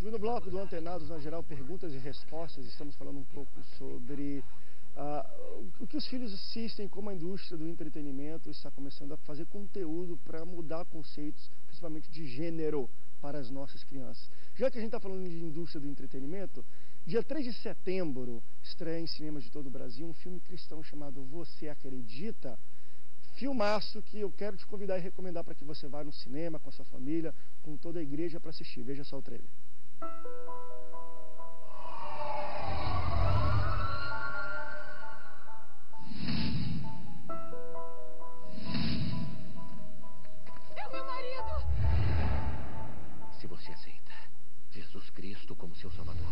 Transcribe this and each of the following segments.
segundo bloco do Antenados na Geral, perguntas e respostas, estamos falando um pouco sobre o que os filhos assistem, como a indústria do entretenimento está começando a fazer conteúdo para mudar conceitos, principalmente de gênero, para as nossas crianças. Já que a gente está falando de indústria do entretenimento, dia 3 de setembro estreia em cinemas de todo o Brasil um filme cristão chamado Você Acredita? Filmaço que eu quero te convidar e recomendar para que você vá no cinema com a sua família, com toda a igreja para assistir. Veja só o trailer. É o meu marido! Se você aceita Jesus Cristo como seu Salvador,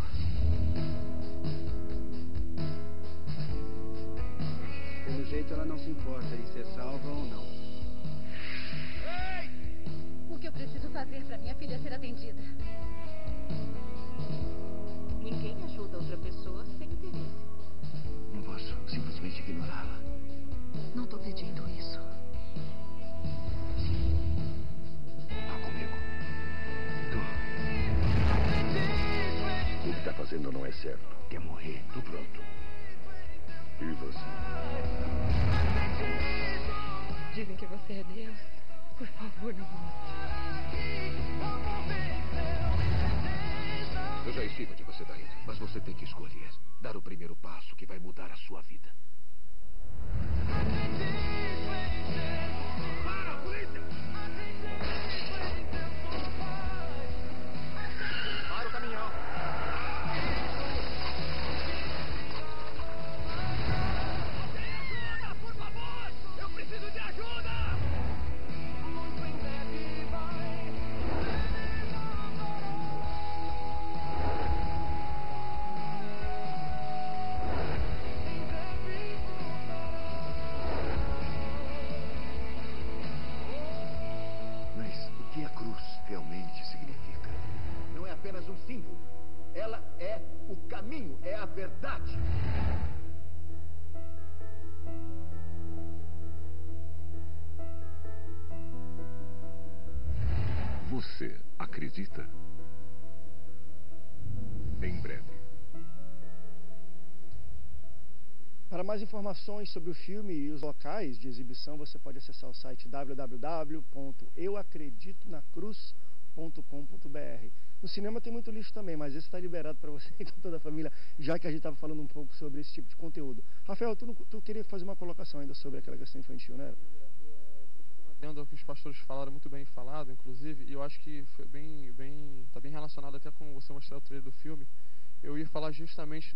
pelo jeito ela não se importa em ser salva ou não. Ei! O que eu preciso fazer para minha filha ser atendida? Ninguém ajuda outra pessoa sem interesse. Não posso simplesmente ignorá-la. Não tô pedindo isso. Vá comigo. O que está fazendo não é certo. Quer morrer? Tô pronto. E você? Dizem que você é Deus. Por favor, não mostre. eu já estive onde você está indo, mas você tem que escolher. Dar o primeiro passo que vai mudar a sua vida. Para, polícia! Para o caminhão! Ajuda, por favor! Eu preciso de ajuda! Mas o que a cruz realmente significa? Não é apenas um símbolo. Ela é o caminho, é a verdade. Você acredita? Em breve. Para mais informações sobre o filme e os locais de exibição, você pode acessar o site www.euacreditonacruz.com.br. No cinema tem muito lixo também, mas esse está liberado para você e com toda a família, já que a gente estava falando um pouco sobre esse tipo de conteúdo. Rafael, tu queria fazer uma colocação ainda sobre aquela questão infantil, né? Dentro do que os pastores falaram, muito bem falado, inclusive, e eu acho que foi tá bem relacionado até com você mostrar o trailer do filme. Eu ia falar justamente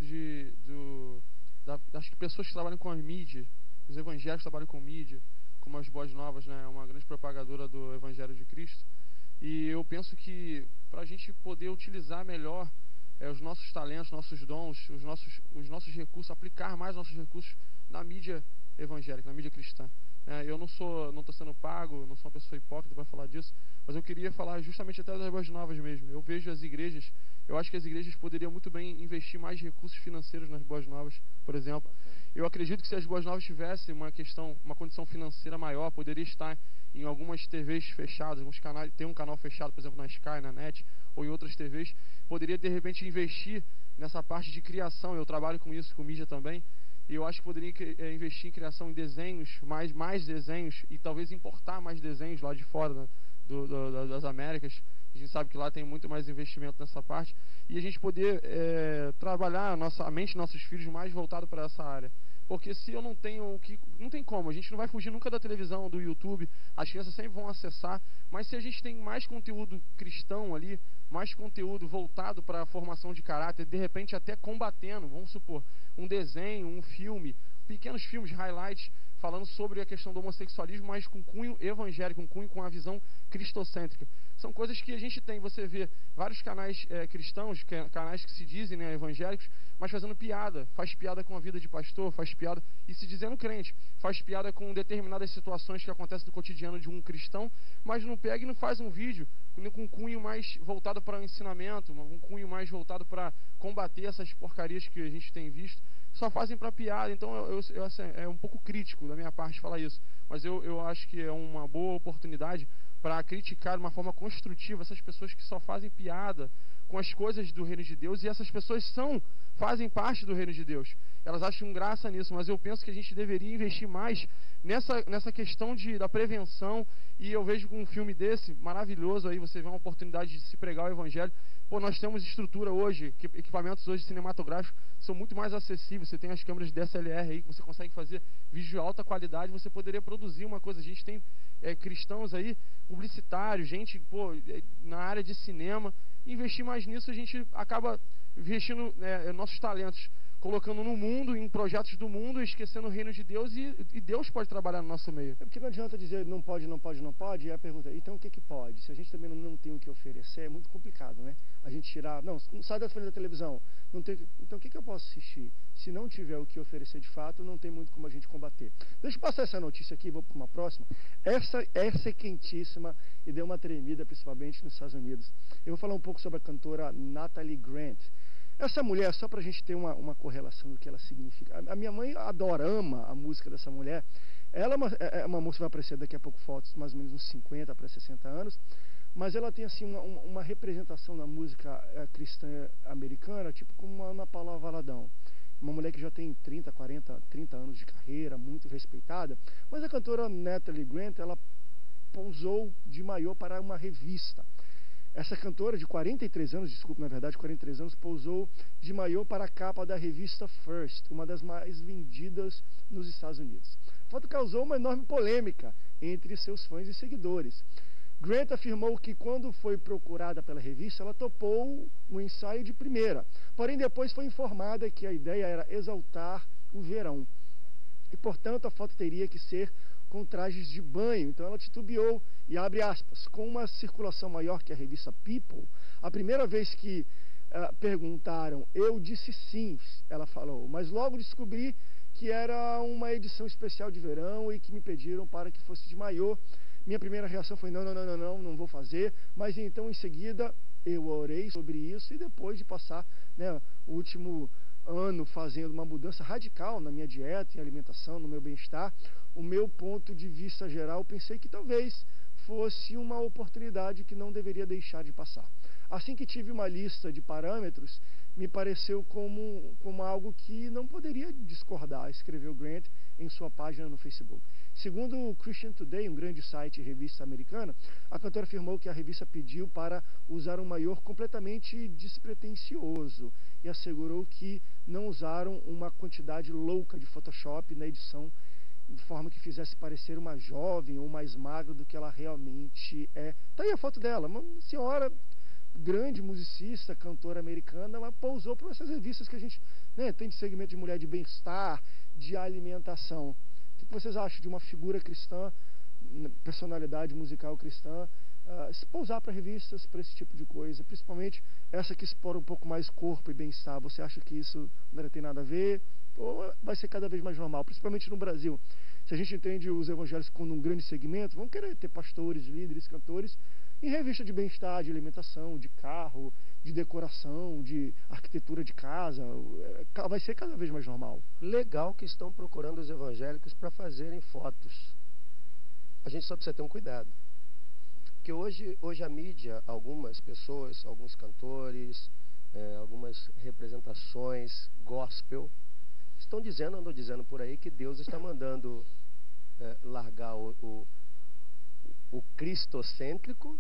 das pessoas que trabalham com a mídia, os evangélicos que trabalham com mídia, como as Boas Novas, né, uma grande propagadora do Evangelho de Cristo. E eu penso que para a gente poder utilizar melhor os nossos talentos, nossos dons, os nossos recursos, aplicar mais nossos recursos na mídia evangélica, na mídia cristã. Eu não estou sendo pago, não sou uma pessoa hipócrita para falar disso, mas eu queria falar justamente até das Boas Novas mesmo. Eu vejo as igrejas, eu acho que as igrejas poderiam muito bem investir mais recursos financeiros nas Boas Novas, por exemplo. Eu acredito que se as Boas Novas tivessem uma condição financeira maior, poderia estar em algumas TVs fechadas, alguns canais, tem um canal fechado, por exemplo, na Sky, na NET, ou em outras TVs, poderia de repente investir nessa parte de criação. Eu trabalho com isso, com mídia também. E eu acho que poderia investir em criação em desenhos, mais desenhos, e talvez importar mais desenhos lá de fora, né, das Américas. A gente sabe que lá tem muito mais investimento nessa parte. E a gente poder trabalhar a mente dos nossos filhos mais voltado para essa área. Porque se eu não tenho não tem como, a gente não vai fugir nunca da televisão, do YouTube, as crianças sempre vão acessar, mas se a gente tem mais conteúdo cristão ali, mais conteúdo voltado para a formação de caráter, de repente até combatendo, vamos supor, um desenho, um filme, pequenos filmes, highlights, falando sobre a questão do homossexualismo, mas com cunho evangélico, com a visão cristocêntrica. São coisas que a gente tem, você vê vários canais cristãos, canais que se dizem, né, evangélicos, mas fazendo piada, faz piada com a vida de pastor, faz piada, e se dizendo crente, faz piada com determinadas situações que acontecem no cotidiano de um cristão, mas não pega e não faz um vídeo com um cunho mais voltado para o ensinamento, um cunho mais voltado para combater essas porcarias que a gente tem visto, só fazem para piada. Então assim, é um pouco crítico da minha parte falar isso, mas eu acho que é uma boa oportunidade para criticar de uma forma construtiva essas pessoas que só fazem piada com as coisas do reino de Deus, e essas pessoas fazem parte do reino de Deus. Elas acham graça nisso, mas eu penso que a gente deveria investir mais nessa questão da prevenção. E eu vejo com um filme desse, maravilhoso, aí você vê uma oportunidade de se pregar o evangelho. Pô, nós temos estrutura hoje, equipamentos hoje cinematográficos são muito mais acessíveis. Você tem as câmeras de DSLR aí, que você consegue fazer vídeo de alta qualidade, você poderia produzir uma coisa. A gente tem cristãos aí, publicitários, gente na área de cinema. Investir mais nisso, a gente acaba investindo nossos talentos, colocando no mundo, em projetos do mundo, esquecendo o reino de Deus, e Deus pode trabalhar no nosso meio. É porque não adianta dizer não pode, não pode, não pode, e a pergunta, então o que pode? Se a gente também não tem o que oferecer, é muito complicado, né? A gente tirar, não sai da frente da televisão, não tem, então o que eu posso assistir? Se não tiver o que oferecer de fato, não tem muito como a gente combater. Deixa eu passar essa notícia aqui, vou para uma próxima. Essa é quentíssima e deu uma tremida, principalmente nos Estados Unidos. Eu vou falar um pouco sobre a cantora Natalie Grant. Essa mulher, só para a gente ter uma correlação do que ela significa. A minha mãe ama a música dessa mulher. Ela é uma moça que vai aparecer daqui a pouco fotos, mais ou menos uns 50 para 60 anos. Mas ela tem assim uma representação na música cristã americana, tipo como a Ana Paula Valadão. Uma mulher que já tem 30 anos de carreira, muito respeitada. Mas a cantora Natalie Grant, ela pousou de maiô para uma revista. Essa cantora de 43 anos, 43 anos, pousou de maiô para a capa da revista First, uma das mais vendidas nos Estados Unidos. A foto causou uma enorme polêmica entre seus fãs e seguidores. Grant afirmou que quando foi procurada pela revista, ela topou um ensaio de primeira. Porém, depois foi informada que a ideia era exaltar o verão. E, portanto, a foto teria que ser com trajes de banho. Então ela titubeou e, abre aspas, com uma circulação maior que a revista People, a primeira vez que perguntaram, eu disse sim, ela falou, mas logo descobri que era uma edição especial de verão e que me pediram para que fosse de maiô. Minha primeira reação foi, não vou fazer, mas então em seguida eu orei sobre isso e depois de passar o último ano fazendo uma mudança radical na minha dieta, em alimentação, no meu bem-estar, o meu ponto de vista geral, pensei que talvez fosse uma oportunidade que não deveria deixar de passar. Assim que tive uma lista de parâmetros, me pareceu como algo que não poderia discordar, escreveu Grant em sua página no Facebook. Segundo o Christian Today, um grande site e revista americana, a cantora afirmou que a revista pediu para usar um maiô completamente despretensioso e assegurou que não usaram uma quantidade louca de Photoshop na edição de forma que fizesse parecer uma jovem ou mais magra do que ela realmente é. Tá aí a foto dela, uma senhora grande musicista, cantora americana, ela pousou para essas revistas que a gente tem de segmento de mulher de bem-estar, de alimentação. O que vocês acham de uma figura cristã, personalidade musical cristã, se pousar para revistas, para esse tipo de coisa, principalmente essa que explora um pouco mais corpo e bem-estar? Você acha que isso não tem nada a ver? Ou vai ser cada vez mais normal, principalmente no Brasil? Se a gente entende os evangélicos como um grande segmento, vão querer ter pastores, líderes, cantores em revista de bem-estar, de alimentação, de carro, de decoração, de arquitetura de casa. Vai ser cada vez mais normal. Legal que estão procurando os evangélicos para fazerem fotos. A gente só precisa ter um cuidado. Porque hoje a mídia, algumas pessoas, alguns cantores, algumas representações gospel, andam dizendo por aí que Deus está mandando largar o cristocêntrico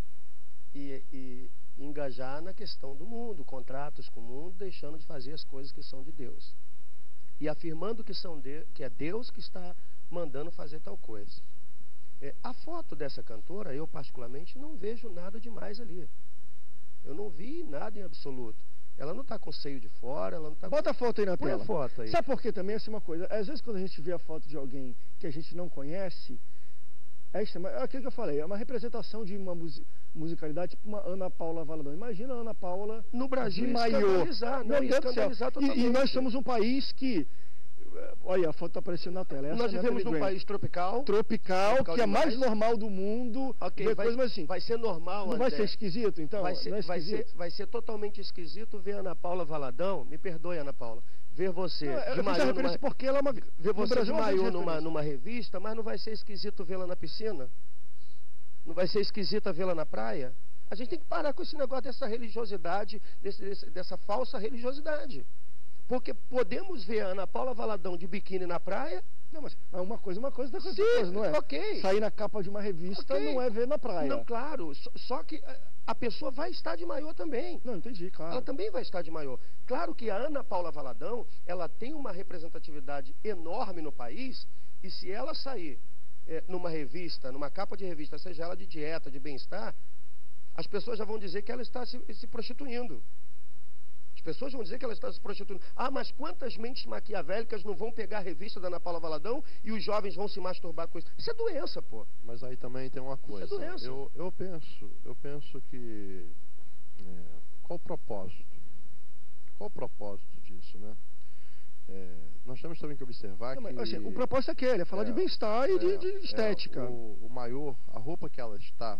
e engajar na questão do mundo, contratos com o mundo, deixando de fazer as coisas que são de Deus. E afirmando que é Deus que está mandando fazer tal coisa. A foto dessa cantora, eu particularmente não vejo nada demais ali. Eu não vi nada em absoluto. Ela não está com o seio de fora, ela não está. Bota a foto aí na tela. Põe a foto aí. Sabe por que também? Essa é uma coisa. Às vezes quando a gente vê a foto de alguém que a gente não conhece, é aquilo que eu falei, é uma representação de uma musicalidade, tipo uma Ana Paula Valadão. Imagina a Ana Paula no Brasil de maiô. E nós somos um país que... Olha, a foto está aparecendo na tela. Nós vivemos num país tropical, que é mais normal do mundo. Ok, vai ser normal. Não vai ser esquisito, então? Vai ser totalmente esquisito ver a Ana Paula Valadão. Me perdoe, Ana Paula. Ver você de maiô porque ela é uma... Ver você de maiô numa revista, mas não vai ser esquisito vê-la na piscina? Não vai ser esquisita vê-la na praia? A gente tem que parar com esse negócio dessa religiosidade, dessa falsa religiosidade. Porque podemos ver a Ana Paula Valadão de biquíni na praia. Não, mas uma coisa da coisa, não é? Ok. Sair na capa de uma revista não é ver na praia. Não, claro. Só que a pessoa vai estar de maiô também. Não, entendi, claro. Ela também vai estar de maiô. Claro que a Ana Paula Valadão, ela tem uma representatividade enorme no país, e se ela sair numa revista, numa capa de revista, seja ela de dieta, de bem-estar, as pessoas já vão dizer que ela está se prostituindo. As pessoas vão dizer que ela está se prostituindo. Ah, mas quantas mentes maquiavélicas não vão pegar a revista da Ana Paula Valadão e os jovens vão se masturbar com isso? Isso é doença, pô. Mas aí também tem uma coisa. Isso é doença. Eu penso que... qual o propósito? Qual o propósito disso, né? Nós temos também que observar que... Assim, o propósito é aquele, é falar de bem-estar e de estética. O maior, a roupa que ela está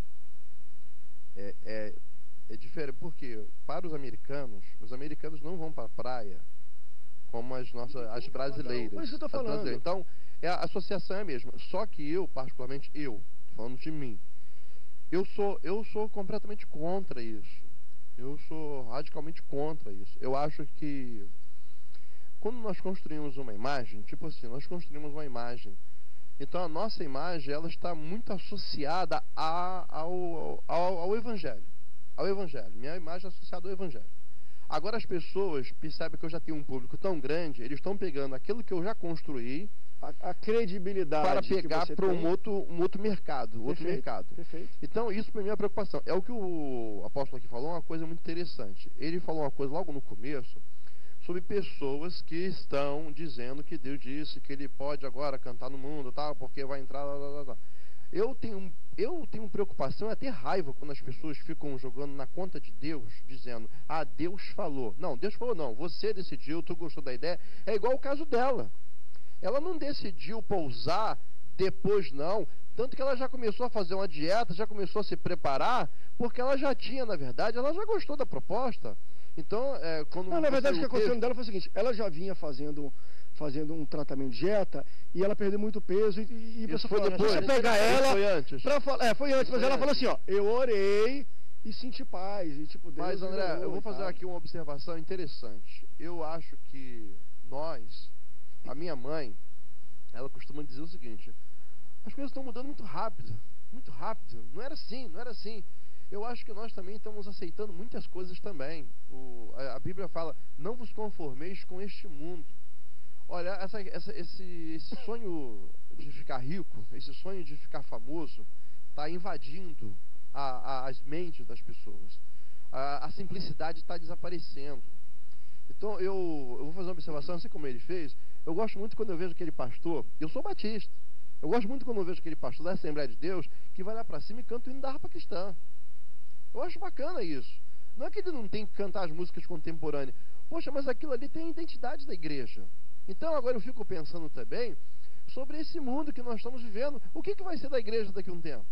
é diferente, porque para os americanos não vão para a praia como as brasileiras. Mas eu tô falando. Então, a associação é a mesma. Só que eu, particularmente, tô falando de mim, eu sou completamente contra isso. Eu sou radicalmente contra isso. Eu acho que quando nós construímos uma imagem, tipo assim, nós construímos uma imagem, então a nossa imagem, ela está muito associada ao Evangelho. Ao Evangelho. Minha imagem é associada ao Evangelho. Agora as pessoas percebem que eu já tenho um público tão grande, eles estão pegando aquilo que eu já construí, a credibilidade para pegar para um outro mercado. Perfeito. Então isso para mim é a preocupação. É o que o apóstolo aqui falou, uma coisa muito interessante. Ele falou uma coisa logo no começo, sobre pessoas que estão dizendo que Deus disse que ele pode agora cantar no mundo, tá? Porque vai entrar... Eu tenho preocupação, até raiva, quando as pessoas ficam jogando na conta de Deus, dizendo, Deus falou. Não, Deus falou não, você decidiu, tu gostou da ideia. É igual o caso dela. Ela não decidiu pousar depois não, tanto que ela já começou a fazer uma dieta, já começou a se preparar, porque ela já tinha, na verdade, ela já gostou da proposta. Então, quando... Não, na verdade, o que aconteceu dela foi o seguinte, ela já vinha fazendo um tratamento de dieta e ela perdeu muito peso e a pessoa falou, depois, você pegar ela... Foi antes. Foi antes, mas ela falou assim, eu orei e senti paz. E, tipo, Deus mas, André, eu vou fazer aqui uma observação interessante. Eu acho que a minha mãe, ela costuma dizer o seguinte, as coisas estão mudando muito rápido, não era assim. Eu acho que nós também estamos aceitando muitas coisas também. A Bíblia fala, não vos conformeis com este mundo. Olha, esse sonho de ficar rico, esse sonho de ficar famoso, está invadindo as mentes das pessoas. A simplicidade está desaparecendo. Então, eu vou fazer uma observação, assim como ele fez. Eu gosto muito quando eu vejo aquele pastor, eu sou batista, eu gosto muito quando eu vejo aquele pastor da Assembleia de Deus, que vai lá para cima e canta o hino da harpa cristã. Eu acho bacana isso. Não é que ele não tem que cantar as músicas contemporâneas. Poxa, mas aquilo ali tem a identidade da igreja. Então agora eu fico pensando também sobre esse mundo que nós estamos vivendo. O que vai ser da igreja daqui a um tempo?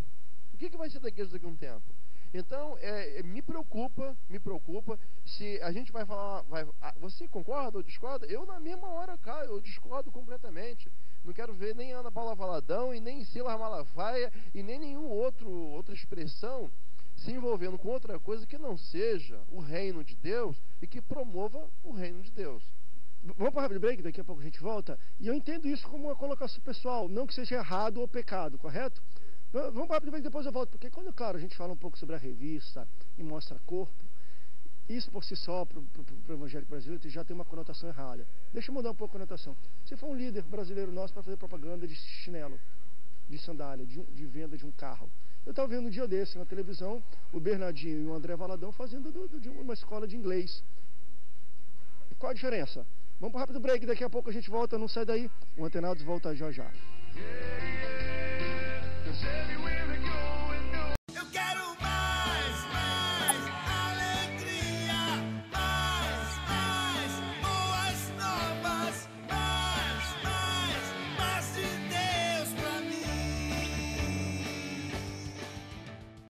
Então, me preocupa se a gente vai falar... você concorda ou discorda? Eu na mesma hora, cara, eu discordo completamente. Não quero ver nem Ana Paula Valadão e nem Silas Malafaia e nem nenhuma outra expressão se envolvendo com outra coisa que não seja o reino de Deus e que promova o reino de Deus. Vamos para o rápido break, daqui a pouco a gente volta. E eu entendo isso como uma colocação pessoal, não que seja errado ou pecado, correto? Vamos para o rápido break, depois eu volto, porque quando, claro, a gente fala um pouco sobre a revista e mostra corpo, isso por si só, para o evangélico brasileiro, já tem uma conotação errada. Deixa eu mudar um pouco a conotação. Se for um líder brasileiro nosso para fazer propaganda de chinelo, de sandália, de venda de um carro. Eu estava vendo um dia desse na televisão, o Bernardinho e o André Valadão fazendo de uma escola de inglês. Qual a diferença? Vamos para o rápido break, daqui a pouco a gente volta, não sai daí. O Antenados volta já já.